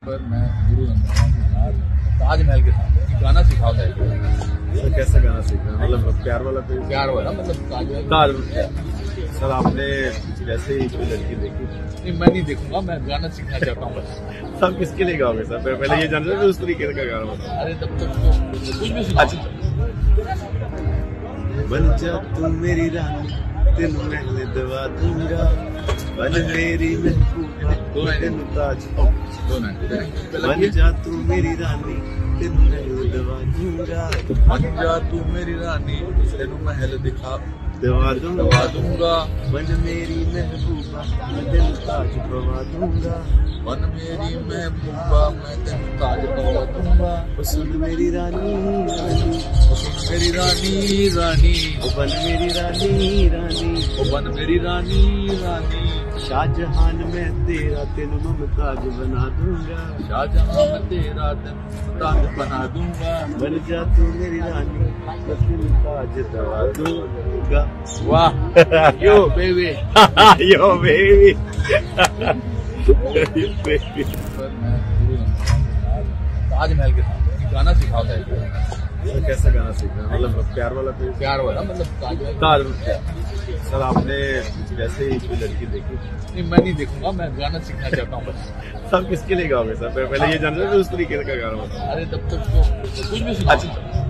पर मैं गुरु रंधावा के साथ ताजमहल के साथ गाना सिखाता है। सर कैसा गाना सीखना है? मतलब प्यार वाला कोई प्यार वाला मतलब ताजमहल। सर आपने जैसे ही कोई लड़की देखी? नहीं, मैं नहीं देखूंगा, मैं गाना सीखना चाहता हूँ बस। सब किसके लिए गाओगे सर? पहले ये जानना चाहिए उस तरीके का गाना बताओ। अरे तब तक तो कुछ भी सुना। बन जा तू मेरी रानी, तेन महल दवा दूंगा, बन मेरी महबूबा, तेन ताज। बन जा तू मेरी रानी, तेन महल दवा दूंगा, बन जा तू मेरी रानी, तेन महल दवा दूंगा, बन मेरी महबूबा, मैं तेन ताज पवा दूंगा, बन मेरी महबूबा, मैं तेन ताज पवा दूंगा। सुन मेरी रानी मेरी रानी रानी, ओ बन मेरी रानी रानी, ओ बन मेरी रानी रानी, शाहजहान मैं तेरा तेन मुमताज बना दूंगा, शाहजहां मैं तेरा तेन मुमताज बना दूंगा। बन जा तू मेरी रानी, मैं तेन ताज दवा दूंगा। वाह यो बेबी यो बेबी पर मैं गुरु रंधावा के साथ ताजमहल के साथ गाना सिखाता है। सर कैसा गाना सीखना है? मतलब प्यार वाला कोई प्यार वाला मतलब ताजमहल। सर आपने जैसे ही कोई लड़की देखी? नहीं, मैं नहीं देखूंगा, मैं गाना सीखना चाहता हूँ बस। सब किसके लिए गाओगे सर? पहले ये जानना चाहिए उस तरीके का गाना बताओ। अरे तब तक तो कुछ भी सुना।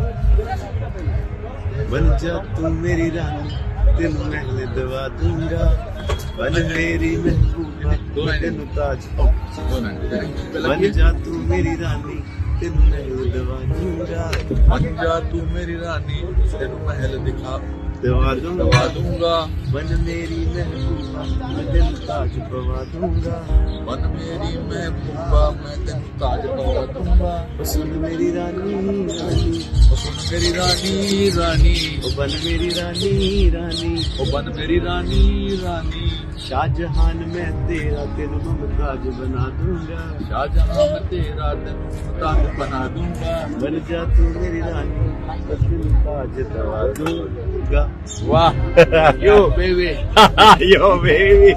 बन जा तू मेरी रानी, तेन महल दवा दूंगा, बन मेरी महबूबा, तेन ताज। बन जा तू मेरी रानी, तेन महल दवा दूंगा, बन जा तू मेरी रानी, तेन महल दवा दूंगा, बन मेरी महबूबा, मैं तेन ताज पवा दूंगा, बन मेरी महबूबा, मैं तेन ताज पवा दूंगा। सुन मेरी रानी रानी, सुन मेरी रानी रानी, ओ बन मेरी रानी रानी, ओ बन मेरी रानी रानी, शाहजहान मैं तेरा तेन मुमताज बना दूंगा, शाहजहां मैं तेरा तेन मुमताज बना दूंगा। बन जा तू मेरी रानी, मैं तेन ताज दवा दूंगा। वाह yo baby yo baby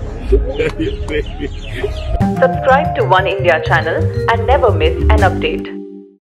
Subscribe to One India channel and never miss an update.